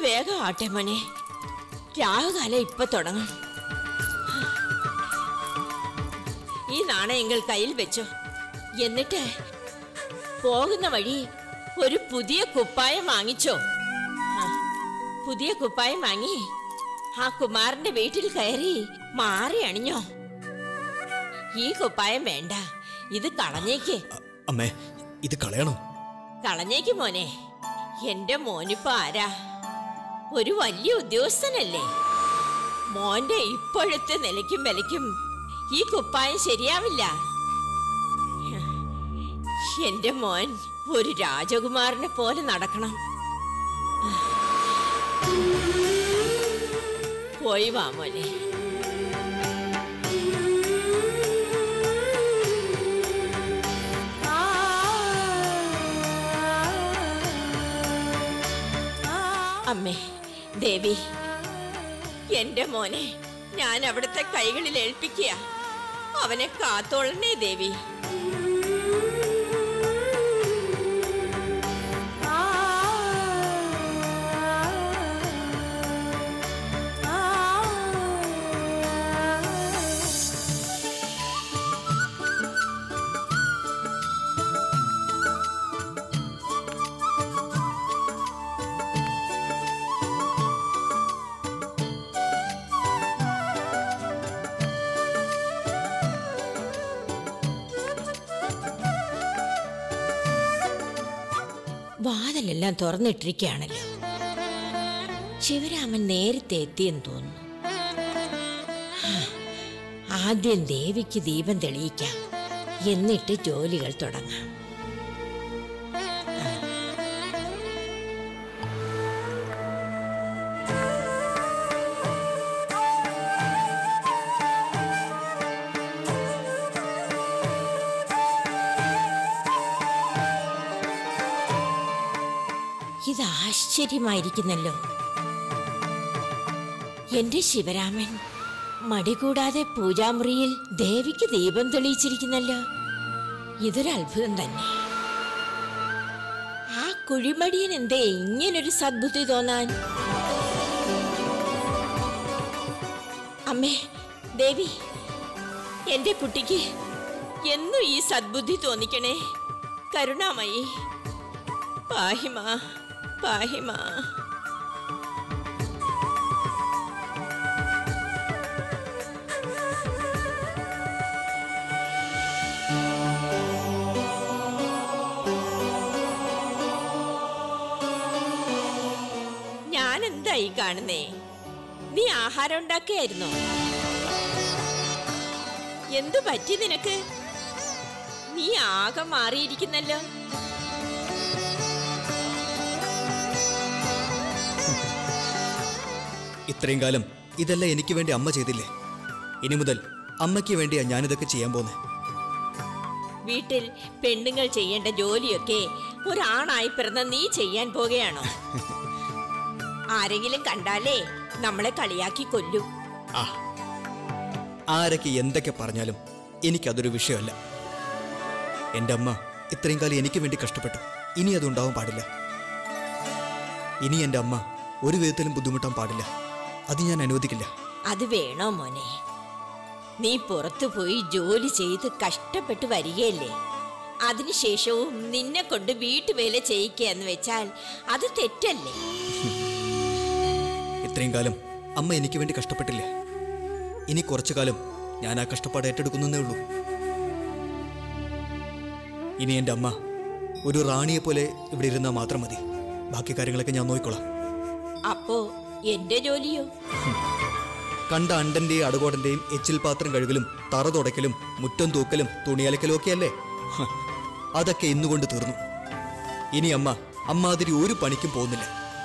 വേഗം ആട്ടെ മോനെ, രാഹുകാലം ഇപ്പൊ തുടങ്ങും. ഈ നാണയങ്ങൾ കയ്യിൽ വെച്ചോ. എന്നിട്ട് പോകുന്ന വഴി ഒരു പുതിയ കുപ്പായം വാങ്ങിച്ചോ. പുതിയ കുപ്പായം വാങ്ങി ആ കുമാരന്റെ വീട്ടിൽ കയറി മാറി അണിഞ്ഞോ. ഈ കുപ്പായം വേണ്ട, ഇത് കളഞ്ഞേക്ക്. അമ്മേ, ഇത് കളയണോ? കളഞ്ഞേക്ക് മോനെ. എന്റെ മോനിപ്പോ ആരാ? ഒരു വലിയ ഉദ്യോഗസ്ഥനല്ലേ. മോന്റെ ഇപ്പോഴത്തെ നിലയ്ക്കും വിലയ്ക്കും ഈ കുപ്പായം ശരിയാവില്ല. എന്റെ മോൻ ഒരു രാജകുമാരനെ പോലെ നടക്കണം. പോയി വാ മോനെ. അമ്മേ ദേവി, എന്റെ മോനെ ഞാൻ അവിടുത്തെ കൈകളിൽ ഏൽപ്പിക്കുക. അവനെ കാത്തോളണേ ദേവി. വാതിലെല്ലാം തുറന്നിട്ടിരിക്കുകയാണല്ലോ. ശിവരാമൻ നേരത്തെ എത്തിയെന്ന് തോന്നുന്നു. ആദ്യം ദേവിക്ക് ദീപം തെളിയിക്കാം, എന്നിട്ട് ജോലികൾ തുടങ്ങാം. ഇത് ആശ്ചര്യമായിരിക്കുന്നല്ലോ. എന്റെ ശിവരാമൻ മടി കൂടാതെ പൂജാമുറിയിൽ ദേവിക്ക് ദീപം തെളിയിച്ചിരിക്കുന്നല്ലോ. ഇതൊരു അത്ഭുതം തന്നെ. ആ കുഴിമടിയൻ എന്തേ ഇങ്ങനൊരു സദ്ബുദ്ധി തോന്നാൻ? അമ്മേ ദേവി, എന്റെ കുട്ടിക്ക് എന്നും ഈ സദ്ബുദ്ധി തോന്നിക്കണേ. കരുണാമയി പാഹിമ പാഹിമ. ഞാൻ എന്തായി കാണുന്നേ? നീ ആഹാരം ഉണ്ടാക്കിയായിരുന്നോ? എന്തു പറ്റി നിനക്ക്? നീ ആകെ മാറിയിരിക്കുന്നല്ലോ. ഇത്രയും കാലം ഇതെല്ലാം എനിക്ക് വേണ്ടി അമ്മ ചെയ്തില്ലേ? ഇനി മുതൽ അമ്മയ്ക്ക് വേണ്ടിയാ ഞാനിതൊക്കെ ചെയ്യാൻ പോന്നെ. വീട്ടിൽ പെണ്ണുങ്ങൾ ചെയ്യേണ്ട ജോലിയൊക്കെ ഒരാണായി പിറന്ന നീ ചെയ്യാൻ പോകുകയാണോ? ആരെങ്കിലും കണ്ടാലേ നമ്മളെ കളിയാക്കി കൊല്ലും. ആരൊക്കെ എന്തൊക്കെ പറഞ്ഞാലും എനിക്കതൊരു വിഷയമല്ല. എൻ്റെ അമ്മ ഇത്രയും കാലം എനിക്ക് വേണ്ടി കഷ്ടപ്പെട്ടു. ഇനി അതുണ്ടാവാൻ പാടില്ല. ഇനി എൻ്റെ അമ്മ ഒരു വിധത്തിലും ബുദ്ധിമുട്ടാൻ പാടില്ല. അത് ഞാൻ അനുവദിക്കില്ല. അത് വേണോ മോനെ? നീ പുറത്തു പോയി ജോലി ചെയ്ത് കഷ്ടപ്പെട്ട് വരികയല്ലേ? അതിനുശേഷവും നിന്നെ കൊണ്ട് വീട്ടുവേല ചെയ്യിക്കുക എന്ന് വെച്ചാൽ അത് തെറ്റല്ലേ? ഇത്രയും കാലം അമ്മ എനിക്ക് വേണ്ടി കഷ്ടപ്പെട്ടില്ല. ഇനി കുറച്ചു കാലം ഞാൻ ആ കഷ്ടപ്പാട് ഏറ്റെടുക്കുന്നേ ഉള്ളൂ. ഇനി എൻ്റെ അമ്മ ഒരു റാണിയെ പോലെ ഇവിടെ ഇരുന്നാൽ മാത്രം മതി. ബാക്കി കാര്യങ്ങളൊക്കെ ഞാൻ നോക്കിക്കോളാം. അപ്പോ എന്റെ ജോലിയോ? കണ്ട അണ്ടന്റെയും അടുകോടന്റെയും എച്ചിൽ പാത്രം കഴുകലും തറ തുടയ്ക്കലും മുറ്റം തൂക്കലും തുണിയലക്കലും ഒക്കെ അല്ലേ? അതൊക്കെ ഇന്നുകൊണ്ട് തീർന്നു. ഇനി അമ്മ അമ്മാതിരി ഒരു പണിക്കും പോകുന്നില്ല.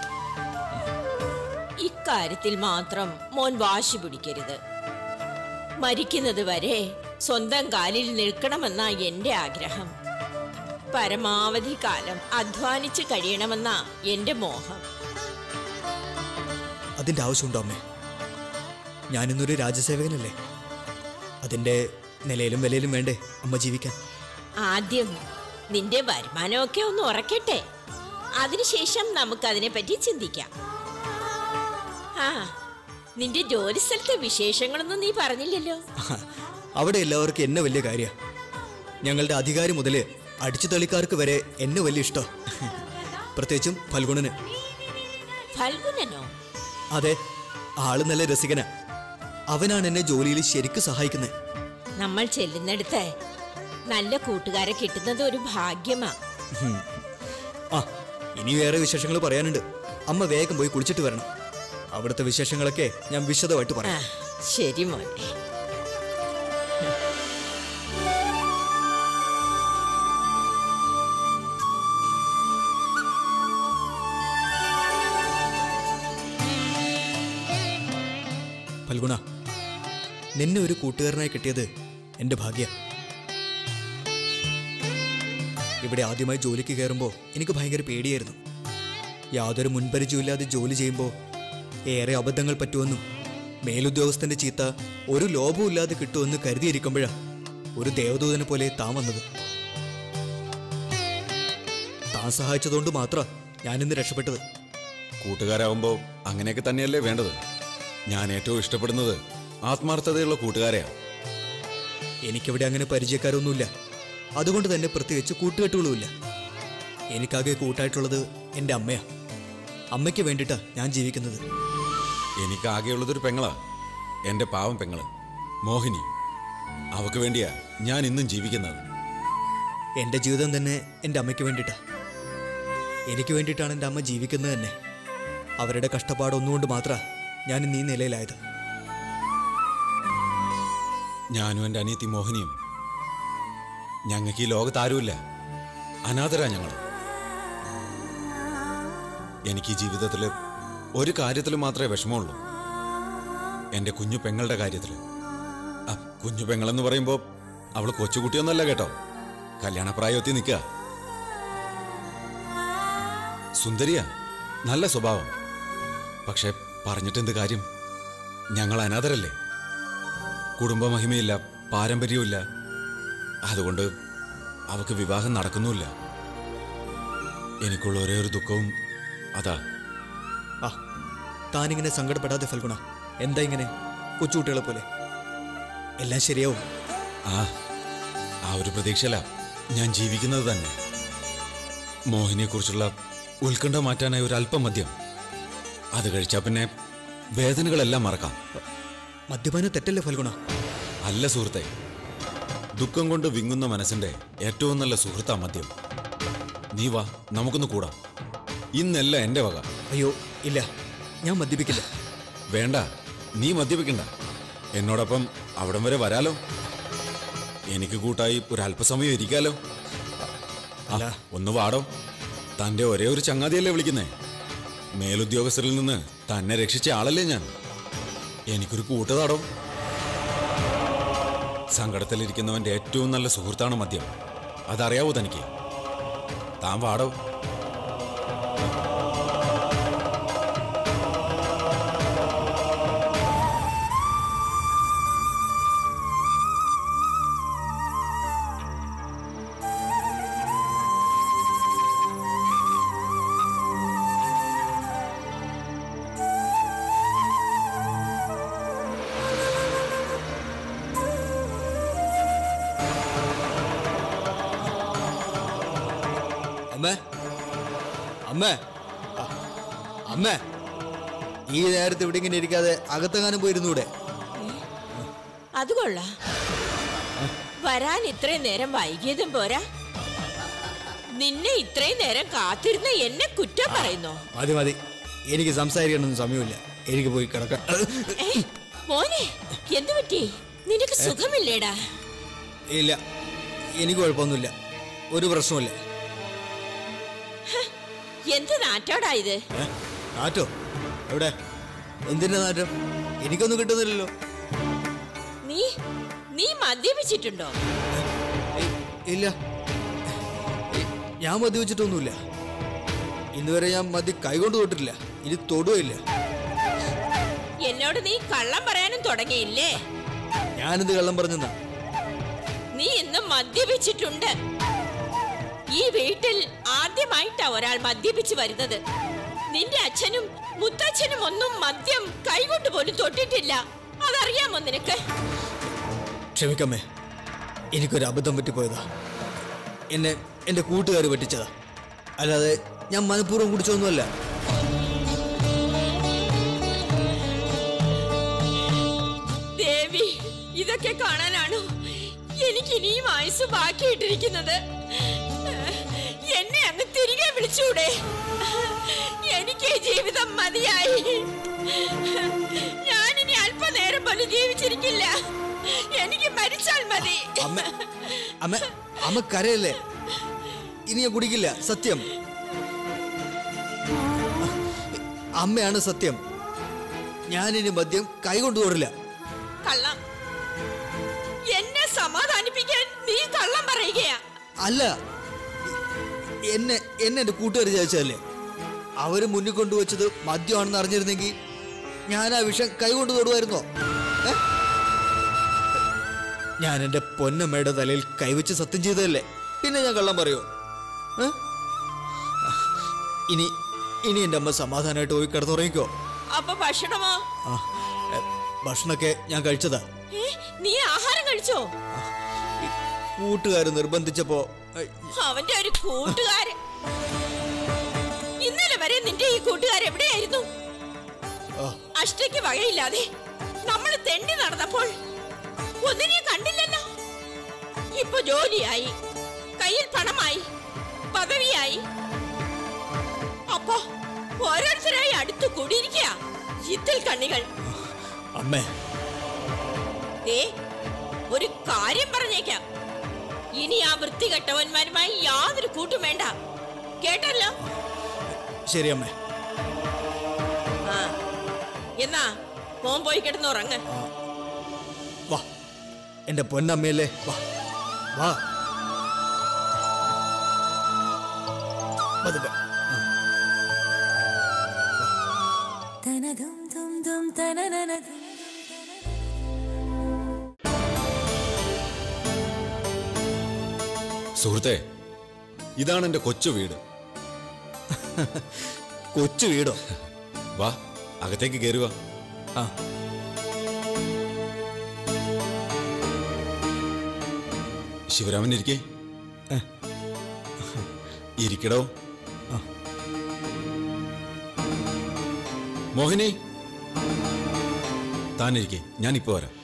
ഇക്കാര്യത്തിൽ മാത്രം മോൻ വാശി പിടിക്കരുത്. മരിക്കുന്നത് വരെ സ്വന്തം കാലിൽ നിൽക്കണമെന്നാ എന്റെ ആഗ്രഹം. പരമാവധി കാലം അധ്വാനിച്ച് കഴിയണമെന്നാ എന്റെ മോഹം. അതിന്റെ ആവശ്യമുണ്ടോ അമ്മേ? ഞാനിന്നൊരു രാജസേവകനല്ലേ? അതിന്റെ നിലയിലും വിലയിലും വേണ്ടേ അമ്മ ജീവിക്കാൻ? ആദ്യം നിന്റെ വരുമാനമൊക്കെ ഒന്ന് ഉറക്കട്ടെ, അതിനുശേഷം നമുക്ക് അതിനെ പറ്റി ചിന്തിക്കാം. ആ നിന്റെ ജോലി സ്ഥലത്തെ വിശേഷങ്ങളൊന്നും നീ പറഞ്ഞില്ലല്ലോ. അവിടെ എല്ലാവർക്കും എന്നെ വലിയ കാര്യമാണ്. ഞങ്ങളുടെ അധികാരി മുതൽ അടിച്ചു തളിക്കാർക്ക് വരെ എന്നെ വലിയ ഇഷ്ടം. പ്രത്യേകിച്ചും ഫൽഗുണന്. ഫൽഗുനനോ? അതെ, ആള് നല്ല രസികനാ. അവനാണ് എന്നെ ജോലിയിൽ ശരിക്കും സഹായിക്കുന്നത്. നമ്മൾ ചെല്ലുന്നിടത്ത് നല്ല കൂട്ടുകാരെ കിട്ടുന്നത് ഒരു ഭാഗ്യമാ. ആ ഇനി വേറെ വിശേഷങ്ങൾ പറയാനുണ്ട്. അമ്മ വേഗം പോയി കുളിച്ചിട്ട് വരണം. അവിടുത്തെ വിശേഷങ്ങളൊക്കെ ഞാൻ വിശദമായിട്ട് പറയാം. ശരി മോനെ. ഫൽഗുണ, നിന്നെ ഒരു കൂട്ടുകാരനായി കിട്ടിയത് എൻ്റെ ഭാഗ്യ. ഇവിടെ ആദ്യമായി ജോലിക്ക് കയറുമ്പോൾ എനിക്ക് ഭയങ്കര പേടിയായിരുന്നു. യാതൊരു മുൻപരിചയമില്ലാതെ ജോലി ചെയ്യുമ്പോൾ ഏറെ അബദ്ധങ്ങൾ പറ്റുമെന്നും മേലുദ്യോഗസ്ഥന്റെ ചീത്ത ഒരു ലോഭവും ഇല്ലാതെ കിട്ടുമെന്ന് കരുതിയിരിക്കുമ്പോഴാണ് ഒരു ദേവദൂതനെ പോലെ താൻ വന്നത്. താൻ സഹായിച്ചതുകൊണ്ട് മാത്രമാണ് ഞാനിന്ന് രക്ഷപ്പെട്ടത്. കൂട്ടുകാരാവുമ്പോൾ അങ്ങനെയൊക്കെ തന്നെയല്ലേ വേണ്ടത്. ഞാൻ ഏറ്റവും ഇഷ്ടപ്പെടുന്നത് ആത്മാർത്ഥതയുള്ള കൂട്ടുകാരെയാണ്. എനിക്കിവിടെ അങ്ങനെ പരിചയക്കാരൊന്നുമില്ല. അതുകൊണ്ട് തന്നെ പ്രത്യേകിച്ച് കൂട്ടുകെട്ടുകളുമില്ല. എനിക്കാകെ കൂട്ടായിട്ടുള്ളത് എൻ്റെ അമ്മയാണ്. അമ്മയ്ക്ക് വേണ്ടിയിട്ടാണ് ഞാൻ ജീവിക്കുന്നത്. എനിക്കാകെയുള്ളതൊരു പെങ്ങളാ, എൻ്റെ പാവം പെങ്ങള് മോഹിനി. അവക്ക് വേണ്ടിയാ ഞാൻ ഇന്നും ജീവിക്കുന്നത്. എൻ്റെ ജീവിതം തന്നെ എൻ്റെ അമ്മയ്ക്ക് വേണ്ടിയിട്ടാണ്. എനിക്ക് വേണ്ടിയിട്ടാണ് എൻ്റെ അമ്മ ജീവിക്കുന്നത് തന്നെ. അവരുടെ കഷ്ടപ്പാടൊന്നുകൊണ്ട് മാത്രമാണ് ഞാൻ ഇന്ന് ഈ നിലയിലായത്. ഞാനും എൻ്റെ അനിയത്തി മോഹിനിയും ഞങ്ങൾക്ക് ഈ ലോകത്താരുമില്ല. അനാഥരാ ഞങ്ങൾ. എനിക്ക് ഈ ജീവിതത്തിൽ ഒരു കാര്യത്തിൽ മാത്രമേ വിഷമമുള്ളൂ, എൻ്റെ കുഞ്ഞു പെങ്ങളുടെ കാര്യത്തിൽ. കുഞ്ഞു പെങ്ങളെന്ന് പറയുമ്പോൾ അവൾ കൊച്ചുകുട്ടിയൊന്നല്ല കേട്ടോ, കല്യാണപ്രായത്തിൽ നിൽക്കുക. സുന്ദരിയാ, നല്ല സ്വഭാവം. പക്ഷെ പറഞ്ഞിട്ടെന്ത് കാര്യം? ഞങ്ങൾ അനാഥരല്ലേ. കുടുംബമഹിമയില്ല, പാരമ്പര്യമില്ല. അതുകൊണ്ട് അവക്ക് വിവാഹം നടക്കുന്നുമില്ല. എനിക്കുള്ള ഒരേ ഒരു ദുഃഖവും അതാ. ആ താനിങ്ങനെ സങ്കടപ്പെടാതെ ഫൽഗുണ. എന്താ ഇങ്ങനെ കൊച്ചുകുട്ടികളെ പോലെ? എല്ലാം ശരിയാവും. ആ ഒരു പ്രതീക്ഷയില ഞാൻ ജീവിക്കുന്നത് തന്നെ. മോഹിനിയെക്കുറിച്ചുള്ള ഉത്കണ്ഠ മാറ്റാനായി ഒരു അല്പം മദ്യം, അത് കഴിച്ചാൽ പിന്നെ വേദനകളെല്ലാം മറക്കാം. മദ്യപാനം തെറ്റല്ലേ ഫൽഗുണ? അല്ല സുഹൃത്തെ, ദുഃഖം കൊണ്ട് വിങ്ങുന്ന മനസ്സിന്റെ ഏറ്റവും നല്ല സുഹൃത്താ മദ്യം. നീ വാ, നമുക്കൊന്ന് കൂടാം. ഇന്നല്ല എൻ്റെ വക. അയ്യോ ഇല്ല, ഞാൻ മദ്യപിക്കില്ല. വേണ്ട, നീ മദ്യപിക്കണ്ട. എന്നോടൊപ്പം അവിടം വരെ വരാലോ. എനിക്ക് കൂട്ടായി ഒരല്പസമയം ഇരിക്കാലോ. അല്ല, ഒന്ന് വാടോ. തൻ്റെ ഒരേ ഒരു ചങ്ങാതിയല്ലേ വിളിക്കുന്നേ. മേലുദ്യോഗസ്ഥരിൽ നിന്ന് തന്നെ രക്ഷിച്ച ആളല്ലേ ഞാൻ. എനിക്കൊരു കൂട്ടതാടോ. സങ്കടത്തിലിരിക്കുന്നവന്റെ ഏറ്റവും നല്ല സുഹൃത്താണ് മദ്യം. അതറിയാവോ തനിക്ക്? താൻ വാടോ. അമ്മേ, അമ്മേ, ഈ നേരത്തെ ഇവിടെ ഇങ്ങനെ ഇരിക്കാതെ അകത്തെങ്ങാനും പോയിരുന്നൂടെ? അത് കൊള്ളാം. വരാൻ ഇത്രയും നേരം വൈകിയതും പോരാ, നിന്നെ ഇത്രയും നേരം കാത്തിരുന്ന എന്നെ കുറ്റം പറയുന്നോ? മതി മതി, എനിക്ക് സംസാരിക്കാനൊന്നും സമയമില്ല. എനിക്ക് പോയി കിടക്കാം. മോനെ, എന്തു പറ്റി? നിനക്ക് സുഖമില്ലേടാ? ഇല്ല, എനിക്ക് കുഴപ്പമൊന്നുമില്ല, ഒരു പ്രശ്നമില്ല. എന്ത് നാറ്റോടാ ഇത്? നാറ്റോ? എവിടെ? എന്തിന്റെ നാറ്റം? എനിക്കൊന്നും കിട്ടുന്നില്ലല്ലോ. നീ മദ്യപിച്ചിട്ടുണ്ടോ? ഇല്ല, ഞാൻ മദ്യപിച്ചിട്ടൊന്നുമില്ല. ഇന്നുവരെ ഞാൻ മദ്യം കൈകൊണ്ട് തൊട്ടിട്ടില്ല, ഇനി തൊടുകയില്ല. എന്നോട് നീ കള്ളം പറയാനും തുടങ്ങിയില്ലേ? ഞാനെന്ത് കള്ളം പറഞ്ഞെന്നാ? നീ ഇന്നും മദ്യപിച്ചിട്ടുണ്ട്. ഈ വീട്ടിൽ ആദ്യമായിട്ടാ ഒരാൾ മദ്യപിച്ച് വരുന്നത്. നിന്റെ അച്ഛനും മുത്തച്ഛനും ഒന്നും മദ്യം കൈകൊണ്ട് പോലും തൊട്ടിട്ടില്ല. അതറിയാമോ നിനക്ക്? ക്ഷമിക്കമ്മേ, എനിക്കൊരു അബദ്ധം പറ്റിപ്പോയതാ. എന്നെ എൻ്റെ കൂട്ടുകാർ പറ്റിച്ചതാ, അല്ലാതെ ഞാൻ മനഃപൂർവ്വം കുടിച്ചൊന്നുമല്ല. ദേവി, ഇതൊക്കെ കാണാനാണോ എനിക്ക് ഇനിയും ആയുസ് ബാക്കിയിട്ടിരിക്കുന്നത്? എന്നെ അങ്ങ് തിരികെ വിളിച്ചൂടെ? എനിക്ക് ജീവിതം മതിയായി. ഞാനിനി അല്പനേരം പോലും ജീവിച്ചിരിക്കില്ല. എനിക്ക് മരിച്ചാൽ മതി. അമ്മ കരയല്ലേ? ഇനി ഞാൻ കുടിക്കില്ല, സത്യം. അമ്മയാണ് സത്യം. ഞാനിനി മദ്യം കൈകൊണ്ട് തൊടില്ല. കള്ളം. എന്നെ സമാധാനിപ്പിക്കാൻ നീ കള്ളം പറയുകയാ? അല്ല, എന്നെ എൻ്റെ കൂട്ടുകാർ ചോദിച്ചതല്ലേ. അവര് മുന്നിൽ കൊണ്ടുവച്ചത് മദ്യമാണെന്ന് അറിഞ്ഞിരുന്നെങ്കിൽ ഞാൻ ആ വിഷം കൈകൊണ്ട് തൊടുമായിരുന്നോ? ഞാൻ എൻ്റെ പൊന്നമ്മയുടെ തലയിൽ കൈവച്ച് സത്യം ചെയ്തതല്ലേ, പിന്നെ ഞാൻ കള്ളം പറയോ? ഇനി എൻ്റെ അമ്മ സമാധാനമായിട്ട് പോയി കിടന്നുറങ്ങിക്കോ. അപ്പൊ ഭക്ഷണമോ? ഭക്ഷണമൊക്കെ ഞാൻ കഴിച്ചതാ. നീ ആഹാരം കഴിച്ചോ? കൂട്ടുകാര് നിർബന്ധിച്ചപ്പോ. അവന്റെ ഒരു കൂട്ടുകാരൻ. ഇന്നലെ വരെ നിന്റെ ഈ കൂട്ടുകാർ എവിടെയായിരുന്നു? അഷ്ടയ്ക്ക് വകയില്ലാതെ നമ്മൾ തെണ്ടി നടന്നപ്പോൾ ഒന്നിനെയും കണ്ടില്ലല്ലോ. ഇപ്പൊ ജോലിയായി, കയ്യിൽ പണമായി, പദവിയായി. അപ്പൊ ഓരോരുത്തരായി അടുത്തു കൂടിയിരിക്കുക ചിത്തിൽ കണ്ണികൾ. അമ്മേ, ഒരു കാര്യം പറഞ്ഞേക്കാം, ഇനി ആ വൃത്തികെട്ടവന്മാരുമായി യാതൊരു കൂട്ടും വേണ്ട, കേട്ടല്ലോ? ശരി അമ്മേ. എന്നാ മോൻ പോയി കിടന്നുറങ്ങ. വാ, എന്റെ പൊന്നമ്മയല്ലേ, വാ വാ. സുഹൃത്തെ, ഇതാണ് എന്റെ കൊച്ചു വീട്. കൊച്ചു വീടോ? വാ, അകത്തേക്ക് കയറുക. ശിവരാമൻ ഇരിക്കേ. ഇരിക്കടോ. മോഹിനി, താനിരിക്കേ, ഞാനിപ്പോ വരാം.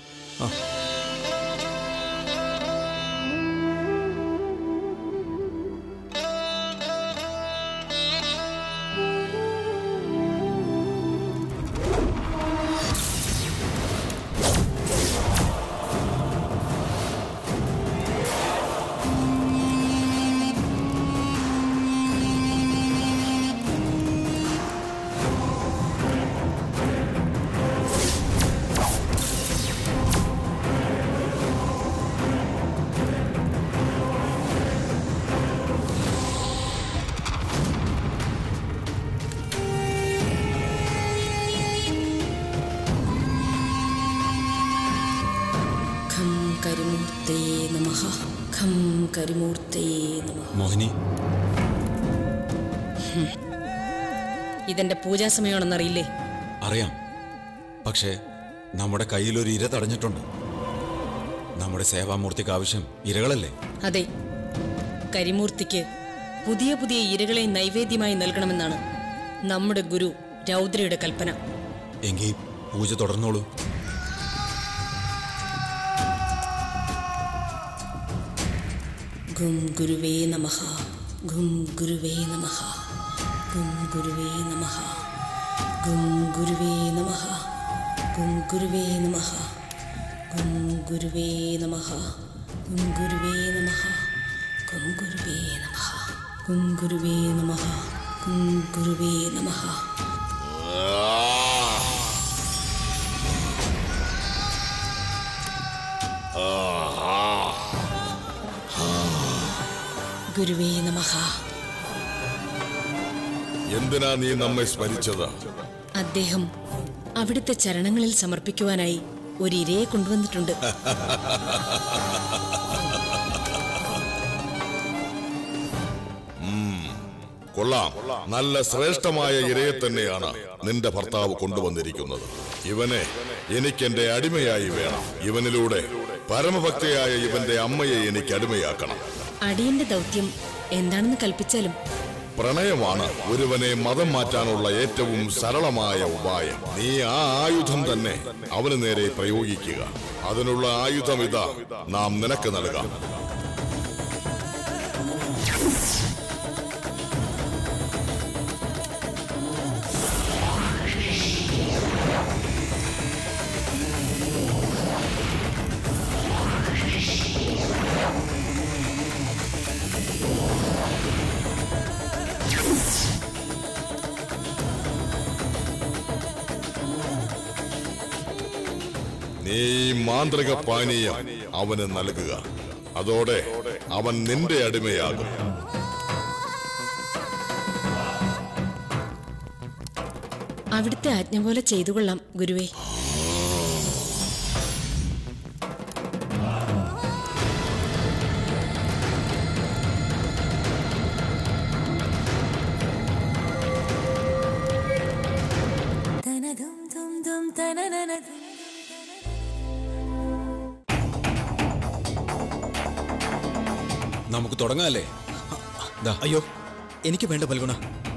മോഹിനി, ഇതെന്റെ പൂജാ സമയമാണെന്നറിയില്ലേ? അറിയാം, പക്ഷേ നമ്മുടെ കയ്യിലൊരു ഇര തടഞ്ഞിട്ടുണ്ട്. നമ്മുടെ സേവാമൂർത്തിക്ക് ആവശ്യം ഇരകളല്ലേ? അതെ, കരിമൂർത്തിക്ക് പുതിയ പുതിയ ഇരകളെ നൈവേദ്യമായി നൽകണമെന്നാണ് നമ്മുടെ ഗുരു രൗദ്രയുടെ കൽപ്പന. എങ്കിൽ പൂജ തുടർന്നോളൂ. ഗും ഗുരുവേ നമഃ, ഗും ഗുരുവേ നമഃ, ഗും ഗുരുവേ നമഃ, ഗും ഗുരുവേ നമഃ, ഗും ഗുരുവേ നമഃ, ഗും ഗുരുവേ നമഃ, ഗും ഗുരുവേ നമഃ, ഗും ഗുരുവേ നമഃ, ഗും ഗുരുവേ നമഃ, ഗും ഗുരുവേ നമഃ. ഗുരുവേ നമഃ. എന്തിനാ നീ നമ്മെ സ്മരിച്ചത്? അദ്ദേഹം അവിടുത്തെ ചരണങ്ങളിൽ സമർപ്പിക്കുവാനായി ഒരു ഇരയെ കൊണ്ടുവന്നിട്ടുണ്ട്. കൊള്ളാം. നല്ല ശ്രേഷ്ഠമായ ഇരയെ തന്നെയാണ് നിന്റെ ഭർത്താവ് കൊണ്ടുവന്നിരിക്കുന്നത്. ഇവനെ എനിക്കെന്റെ അടിമയായി വേണം. ഇവനിലൂടെ പരമഭക്തയായ ഇവന്റെ അമ്മയെ എനിക്ക് അടിമയാക്കണം. അടിയന്റെ ദൗത്യം എന്താണെന്ന് കൽപ്പിച്ചാലും. പ്രണയമാണ് ഒരുവനെ മതം മാറ്റാനുള്ള ഏറ്റവും സരളമായ ഉപായം. നീ ആ ആയുധം തന്നെ അവന് നേരെ പ്രയോഗിക്കുക. അതിനുള്ള ആയുധം ഇതാ നാം നിനക്ക് നൽകാം. നീ മാന്ത്രിക പാനീയം അവന് നൽകുക. അതോടെ അവൻ നിന്റെ അടിമയാകും. അവിടുത്തെ ആജ്ഞ പോലെ ചെയ്തു കൊള്ളാം ഗുരുവേ. നമുക്ക് തുടങ്ങാല്ലേ? അയ്യോ, എനിക്ക് വേണ്ട ഫൽഗുണ.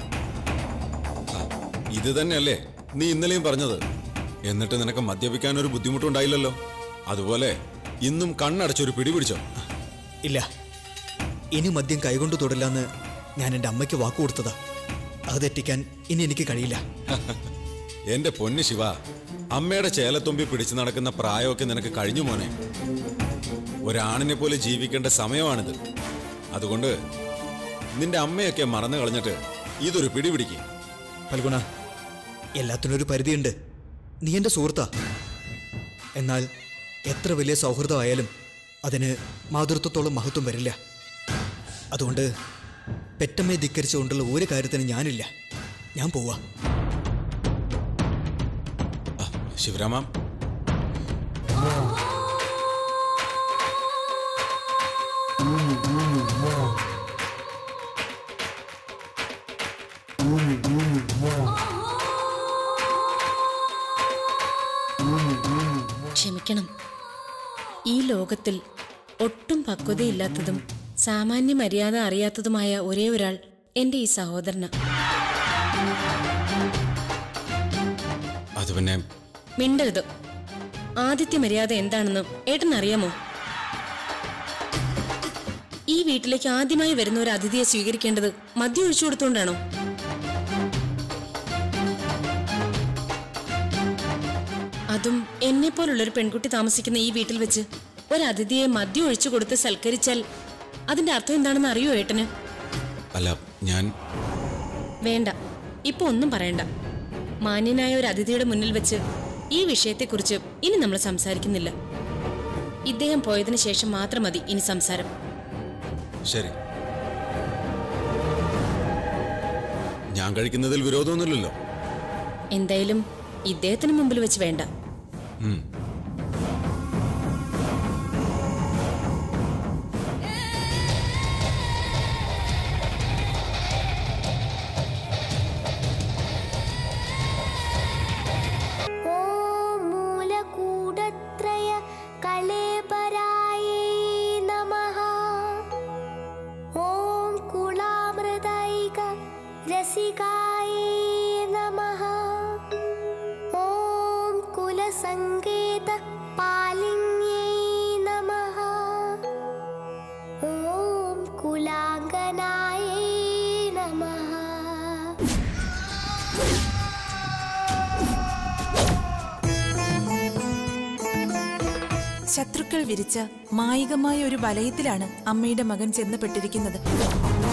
ഇത് തന്നെയല്ലേ നീ ഇന്നലെയും പറഞ്ഞത്? എന്നിട്ട് നിനക്ക് മദ്യപിക്കാൻ ഒരു ബുദ്ധിമുട്ടുണ്ടായില്ലല്ലോ. അതുപോലെ ഇന്നും കണ്ണടച്ചൊരു പിടി പിടിച്ചോ? ഇല്ല, ഇനി മദ്യം കൈകൊണ്ട് തൊടില്ലെന്ന് ഞാൻ എൻ്റെ അമ്മയ്ക്ക് വാക്കു കൊടുത്തതാ. അത് തെറ്റിക്കാൻ ഇനി എനിക്ക് കഴിയില്ല. എന്റെ പൊന്നു ശിവ, അമ്മയുടെ ചേലത്തുമ്പി പിടിച്ചു നടക്കുന്ന പ്രായമൊക്കെ നിനക്ക് കഴിഞ്ഞു മോനെ. ഒരാണിനെ പോലെ ജീവിക്കേണ്ട സമയമാണിത്. അതുകൊണ്ട് നിന്റെ അമ്മയൊക്കെ മറന്നു കളഞ്ഞിട്ട് ഇതൊരു പിടി പിടിക്കും. ഫൽഗുണ, എല്ലാത്തിനൊരു പരിധിയുണ്ട്. നീ എൻ്റെ സുഹൃത്താ. എന്നാൽ എത്ര വലിയ സൗഹൃദമായാലും അതിന് മാതൃത്വത്തോളം മഹത്വം വരില്ല. അതുകൊണ്ട് പെറ്റമ്മയെ ധിക്കരിച്ചുകൊണ്ടുള്ള ഒരു കാര്യത്തിന് ഞാനില്ല. ഞാൻ പോവാ. ശിവരാമ, ക്ഷമിക്കണം. ഈ ലോകത്തിൽ ഒട്ടും പക്വതയില്ലാത്തതും സാമാന്യ മര്യാദ അറിയാത്തതുമായ ഒരേ ഒരാൾ എന്റെ ഈ സഹോദരന. അത് പിന്നെ മിണ്ടരുത്. ആദിത്യ മര്യാദ എന്താണെന്ന് ഏട്ടനറിയാമോ? ഈ വീട്ടിലേക്ക് ആദ്യമായി വരുന്ന ഒരു അതിഥിയെ സ്വീകരിക്കേണ്ടത് മദ്യം ഒഴിച്ചു കൊടുത്തുകൊണ്ടാണോ? അതും എന്നെ പോലുള്ളൊരു പെൺകുട്ടി താമസിക്കുന്ന ഈ വീട്ടിൽ വെച്ച് ഒരു അതിഥിയെ മദ്യം ഒഴിച്ചു കൊടുത്ത് സൽക്കരിച്ചാൽ അതിന്റെ അർത്ഥം എന്താണെന്ന് അറിയോ ഏട്ടന്? അല്ല, ഞാൻ വേണ്ട, ഇപ്പൊ ഒന്നും പറയണ്ട. മാന്യനായ ഒരു അതിഥിയുടെ മുന്നിൽ വെച്ച് ഈ വിഷയത്തെക്കുറിച്ച് ഇനി നമ്മൾ സംസാരിക്കുന്നില്ല. ഇദ്ദേഹം പോയതിനു ശേഷം മാത്രം മതി ഇനി സംസാരം. ശരി, ഞാൻ കഴിക്കുന്നതിൽ വിരോധമൊന്നുമില്ലല്ലോ. എന്തായാലും ഇദ്ദേഹത്തിന് മുമ്പിൽ വെച്ച് വേണ്ട. ശത്രുക്കൾ വിരിച്ച മായികമായ ഒരു വലയത്തിലാണ് അമ്മയുടെ മകൻ ചെന്നപ്പെട്ടിരിക്കുന്നത്.